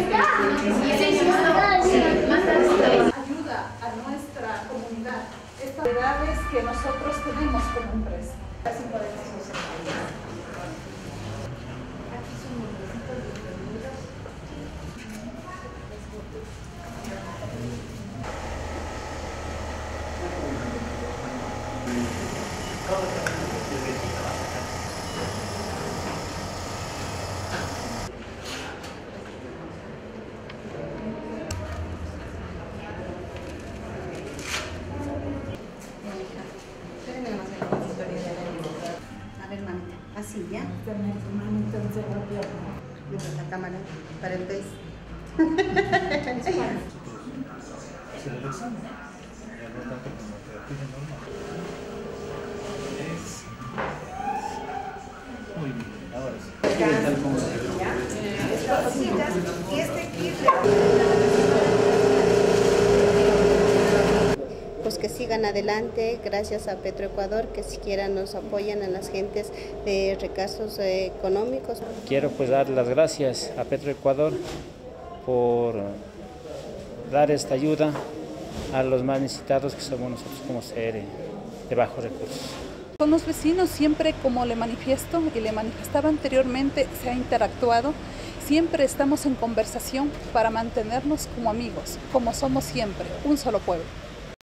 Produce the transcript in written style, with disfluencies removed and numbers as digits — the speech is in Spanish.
ayuda a nuestra comunidad. Estas realidades que nosotros tenemos como empresa. Así podemos así, ¿ya? La cámara para el Face. Muy bien, ahora sí. Estas cositas y este kit. Pues que sigan adelante, gracias a Petroecuador, que siquiera nos apoyan a las gentes de recursos económicos. Quiero pues dar las gracias a Petroecuador por dar esta ayuda a los más necesitados, que somos nosotros como CR de bajos recursos. Con los vecinos siempre, como le manifiesto y le manifestaba anteriormente, se ha interactuado. Siempre estamos en conversación para mantenernos como amigos, como somos siempre, un solo pueblo.